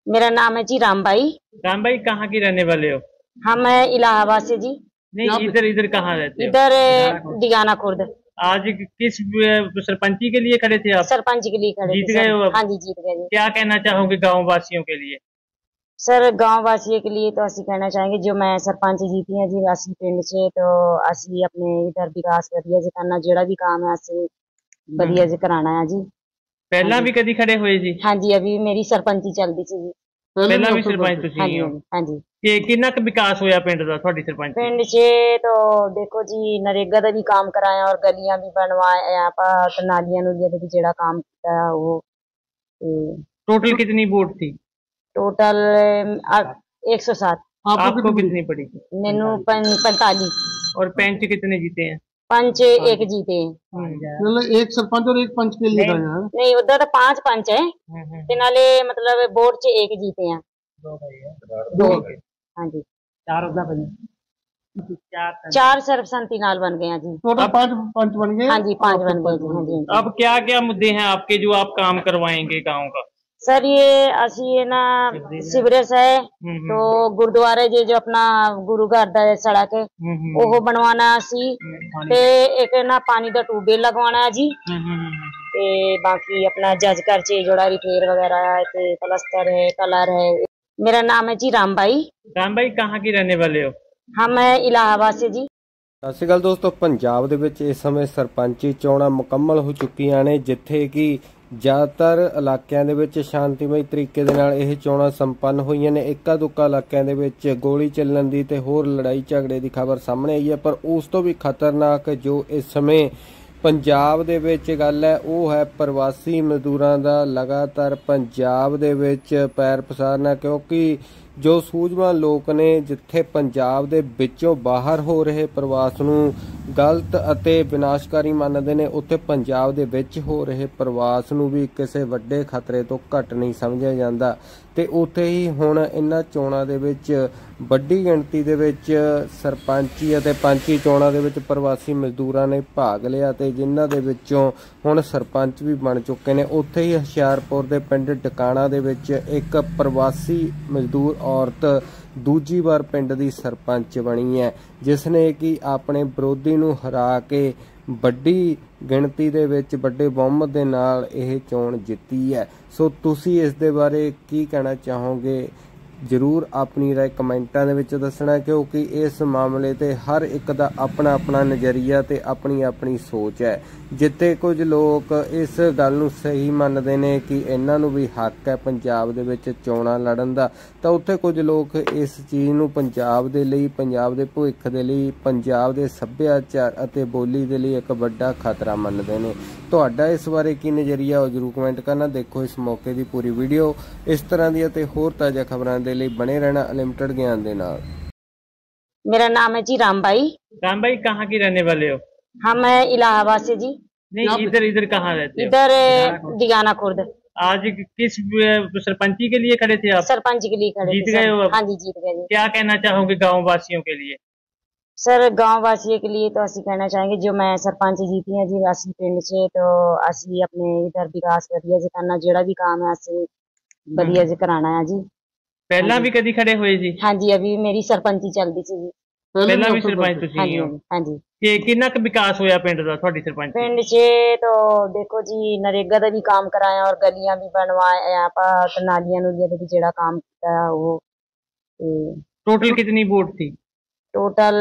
मेरा नाम है जी रामबाई। राम भाई कहाँ की रहने वाले हो? हम है इलाहाबाद से जी। नहीं, इधर इधर कहाँ रहते हो? इधर दिगाना खुर्द। आज किस सरपंची के लिए खड़े थे आप? सरपंच के लिए खड़े थे जीत सर। गए हो अब? हाँ जी, जीत गए जी। क्या कहना चाहोगे गांव वासियों के लिए? सर गांव वासियों के लिए तो ਅਸੀਂ कहना चाहेंगे जो मैं सरपंच जीती है जी ਅਸੀਂ ਪਿੰਡ 'ਚ तो ਅਸੀਂ अपने इधर विकास ਵਧੀਆ ਜੀ करना ਜਿਹੜਾ भी काम है ਅਸੀਂ ਵਧੀਆ ਜੀ कराना है जी। ਪਹਿਲਾਂ हाँ ਵੀ जी। ਕਦੀ ਖੜੇ ਹੋਏ ਜੀ? हाँ जी, अभी मेरी सरपंची चलती थी जी। ਪਹਿਲਾਂ ਵੀ ਸਰਪੰਚ हाँ ਤੁਸੀਂ जी, ਹੋ? हाँ जी, हाँ जी। ਕਿ ਕਿੰਨਾ ਕੁ ਵਿਕਾਸ ਹੋਇਆ ਪਿੰਡ ਦਾ ਤੁਹਾਡੀ ਸਰਪੰਚੀ? पिंड 'ਚ तो देखो जी नरेगा ਦਾ भी काम कराया और गलियां भी बनवाए ਆਪਾਂ नालियां ਨੂਲੀਆਂ ਦੇ ਵੀ ਜਿਹੜਾ काम ਕੀਤਾ वो टोटल कितनी वोट थी? टोटल 107। आपको कितनी पड़ी? मैनू 45। और पंच कितने जीते हैं? पंच एक जीते हैं। मतलब एक सरपंच और एक पंच के लिए था यार। नहीं उधर तो 5 पंच है ते नाले मतलब बोर्ड च एक जीते हैं। दो। हाँ जी। चार सर्वसम्मति नाल बन गए हैं जी। टोटल 5 पंच बन गए। हाँ जी, 5 बन गए जी। हाँ जी। अब क्या क्या मुद्दे हैं आपके जो आप काम करवाएंगे गांव का? सर ये असी ये ना सीवरेज है तो गुरुद्वारे जो अपना गुरु घर दा सड़क है वो बनवाना असी ते एक ना पानी दा ट्यूबवेल लगवाना है जी। ते बाकी अपना जज घर च जोड़ा रिपेयर वगैरह है ते प्लस्तर है कलर है। मेरा नाम है जी रामबाई। राम भाई कहाँ की रहने वाले हो? हम है इलाहाबाद से जी। ਸਤਿ ਸ਼੍ਰੀ ਅਕਾਲ ਦੋਸਤੋ, ਪੰਜਾਬ ਦੇ ਵਿੱਚ ਇਸ ਸਮੇਂ ਸਰਪੰਚੀ ਚੋਣਾਂ ਮੁਕੰਮਲ ਹੋ ਚੁੱਕੀਆਂ ਨੇ, ਜਿੱਥੇ ਕਿ ਜ਼ਿਆਦਾਤਰ ਇਲਾਕਿਆਂ ਦੇ ਵਿੱਚ ਸ਼ਾਂਤੀਮਈ ਤਰੀਕੇ ਦੇ ਨਾਲ ਇਹ ਚੋਣਾਂ ਸੰਪੰਨ ਹੋਈਆਂ ਨੇ। ਇੱਕਾ ਦੁੱਕਾ ਇਲਾਕਿਆਂ ਦੇ ਵਿੱਚ ਗੋਲੀ ਚੱਲਣ ਦੀ ਤੇ ਹੋਰ ਲੜਾਈ ਝਗੜੇ ਦੀ ਖਬਰ ਸਾਹਮਣੇ ਆਈ ਹੈ, ਪਰ ਉਸ ਤੋਂ ਵੀ ਖਤਰਨਾਕ ਜੋ ਇਸ ਸਮੇਂ ਪੰਜਾਬ ਦੇ ਵਿੱਚ ਗੱਲ ਹੈ ਉਹ ਹੈ ਪ੍ਰਵਾਸੀ ਮਜ਼ਦੂਰਾਂ ਦਾ ਲਗਾਤਾਰ ਪੰਜਾਬ ਦੇ ਵਿੱਚ ਪੈਰ ਪਸਾਰਨਾ, ਕਿਉਂਕਿ ਜੋ ਸੂਝਵਾਨ ਲੋਕ ਨੇ ਜਿੱਥੇ ਪੰਜਾਬ ਦੇ ਵਿੱਚੋਂ ਬਾਹਰ ਹੋ ਰਹੇ ਪ੍ਰਵਾਸ ਨੂੰ ਗਲਤ ਅਤੇ ਵਿਨਾਸ਼ਕਾਰੀ ਮੰਨਦੇ ਨੇ, ਉੱਥੇ ਪੰਜਾਬ ਦੇ ਵਿੱਚ ਹੋ ਰਹੇ ਪ੍ਰਵਾਸ ਨੂੰ ਵੀ ਕਿਸੇ ਵੱਡੇ ਖਤਰੇ ਤੋਂ ਘੱਟ ਨਹੀਂ ਸਮਝਿਆ ਜਾਂਦਾ। ਤੇ ਉੱਥੇ ਹੀ ਹੁਣ ਇਹਨਾਂ ਚੋਣਾਂ ਦੇ ਵਿੱਚ ਵੱਡੀ ਗਿਣਤੀ ਦੇ ਵਿੱਚ ਸਰਪੰਚੀ ਅਤੇ ਪੰਚੀ ਚੋਣਾਂ ਦੇ ਵਿੱਚ ਪ੍ਰਵਾਸੀ ਮਜ਼ਦੂਰਾਂ ਨੇ ਭਾਗ ਲਿਆ ਤੇ ਜਿਨ੍ਹਾਂ ਦੇ ਵਿੱਚੋਂ ਹੁਣ ਸਰਪੰਚ ਵੀ ਬਣ ਚੁੱਕੇ ਨੇ। ਉੱਥੇ ਹੀ ਹੁਸ਼ਿਆਰਪੁਰ ਦੇ ਪਿੰਡ ਟਿਕਾਣਾ ਦੇ ਵਿੱਚ ਇੱਕ ਪ੍ਰਵਾਸੀ ਮਜ਼ਦੂਰ ਔਰਤ ਦੂਜੀ ਵਾਰ ਪਿੰਡ ਦੀ ਸਰਪੰਚ ਬਣੀ ਹੈ, ਜਿਸ ਨੇ ਕਿ ਆਪਣੇ ਵਿਰੋਧੀ ਨੂੰ ਹਰਾ ਕੇ ਵੱਡੀ ਗਿਣਤੀ ਦੇ ਵਿੱਚ ਵੱਡੇ ਬਹੁਮਤ ਦੇ ਨਾਲ ਇਹ ਚੋਣ ਜਿੱਤੀ ਹੈ। ਸੋ ਤੁਸੀਂ ਇਸ ਦੇ ਬਾਰੇ ਕੀ ਕਹਿਣਾ ਚਾਹੋਗੇ? ਜ਼ਰੂਰ ਆਪਣੀ ਰਾਏ ਕਮੈਂਟਾਂ ਦੇ ਵਿੱਚ ਦੱਸਣਾ, ਕਿਉਂਕਿ ਇਸ ਮਾਮਲੇ ਤੇ ਹਰ ਇੱਕ ਦਾ ਆਪਣਾ ਆਪਣਾ ਨਜ਼ਰੀਆ ਤੇ ਆਪਣੀ ਆਪਣੀ ਸੋਚ ਹੈ। ਜਿੱਥੇ ਕੁਝ ਲੋਕ ਇਸ ਗੱਲ ਨੂੰ ਸਹੀ ਮੰਨਦੇ ਨੇ ਕਿ ਇਹਨਾਂ ਨੂੰ ਵੀ ਹੱਕ ਹੈ ਪੰਜਾਬ ਦੇ ਵਿੱਚ ਚੋਣਾਂ ਲੜਨ ਦਾ, ਤਾਂ ਉੱਥੇ ਕੁਝ ਲੋਕ ਇਸ ਚੀਜ਼ ਨੂੰ ਪੰਜਾਬ ਦੇ ਲਈ, ਪੰਜਾਬ ਦੇ ਭਵਿੱਖ ਦੇ ਲਈ, ਪੰਜਾਬ ਦੇ ਸੱਭਿਆਚਾਰ ਅਤੇ ਬੋਲੀ ਦੇ ਲਈ ਇੱਕ ਵੱਡਾ ਖਤਰਾ ਮੰਨਦੇ ਨੇ। ਤੁਹਾਡਾ ਇਸ ਬਾਰੇ ਕੀ ਨਜ਼ਰੀਆ ਉਹ ਜ਼ਰੂਰ ਕਮੈਂਟ ਕਰਨਾ। ਦੇਖੋ ਇਸ ਮੌਕੇ ਦੀ ਪੂਰੀ ਵੀਡੀਓ। ਇਸ ਤਰ੍ਹਾਂ ਦੀਆਂ ਤੇ ਹੋਰ ਤਾਜ਼ਾ ਖਬਰਾਂ ਦੇ ਲਈ ਬਣੇ ਰਹਿਣਾ ਅਨਲਿਮਟਿਡ ਗਿਆਨ ਦੇ ਨਾਲ। मेरा नाम है जी रामबाई। राम भाई कहाँ की रहने वाले हो? हम है इलाहाबाद से जी। नहीं, इधर इधर कहाँ रहते हो? इधर दिगाना खुर्द। आज किस सरपंची के लिए खड़े थे आप? सरपंच के लिए खड़े जीत थे गए सर। हो अब? हाँ जी, जीत गए जी। क्या कहना चाहोगे गांव वासियों के लिए? सर गांव वासियों के लिए तो ਅਸੀਂ कहना चाहेंगे जो मैं सरपंच जीती है जी ਅਸੀਂ ਪਿੰਡ 'ਚ तो ਅਸੀਂ अपने इधर विकास ਵਧੀਆ ਜੀ करना ਜਿਹੜਾ भी काम है ਅਸੀਂ ਵਧੀਆ ਜੀ कराना है जी। ਪਹਿਲਾਂ ਵੀ ਕਦੀ ਖੜੇ ਹੋਏ ਜੀ? हाँ जी, अभी मेरी सरपंची चलती थी जी। ਪਹਿਲਾਂ ਵੀ ਸਰਪੰਚ हाँ ਤੁਸੀਂ जी, ਹੋ? हाँ जी। ਕਿ ਕਿੰਨਾ ਕੁ ਵਿਕਾਸ ਹੋਇਆ ਪਿੰਡ ਦਾ ਤੁਹਾਡੀ ਸਰਪੰਚ? पिंड 'ਚ तो देखो जी नरेगा ਦਾ भी काम कराया और गलियां भी बनवाए ਆਪਾਂ नालियां ਨੂਲੀਆਂ ਦੇ ਵੀ ਜਿਹੜਾ काम ਕੀਤਾ वो टोटल कितनी वोट थी? टोटल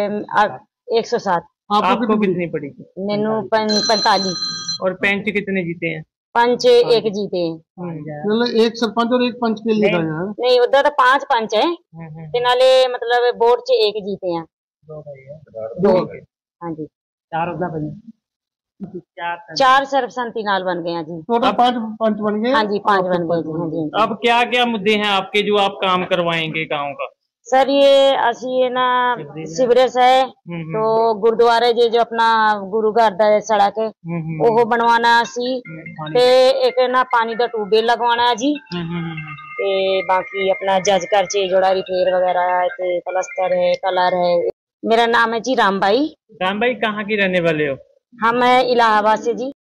107। आपको कितनी पड़ी? मैनू 45। और पंच कितने जीते हैं? पंच एक जीते हैं। मतलब एक सरपंच और एक पंच के लिए था यार। नहीं उधर तो 5 पंच है ते नाले मतलब बोर्ड च एक जीते हैं। दो। हाँ जी। चार सर्वसम्मति नाल बन गए हैं जी। टोटल 5 पंच बन गए। हाँ जी, 5 बन गए जी। हाँ जी। अब क्या क्या मुद्दे हैं आपके जो आप काम करवाएंगे गांव का? सर ये ਅਸੀਂ ये ना सीवरेज है तो गुरुद्वारे जो अपना गुरु घर दा सड़क है वो बनवाना असी ते एक ना पानी दा ट्यूबवेल लगवाना है जी। ते बाकी अपना जज घर च जोड़ा रिपेयर वगैरह है ते प्लस्तर है कलर है। मेरा नाम है जी रामबाई। राम भाई कहाँ की रहने वाले हो? हम है इलाहाबाद से जी।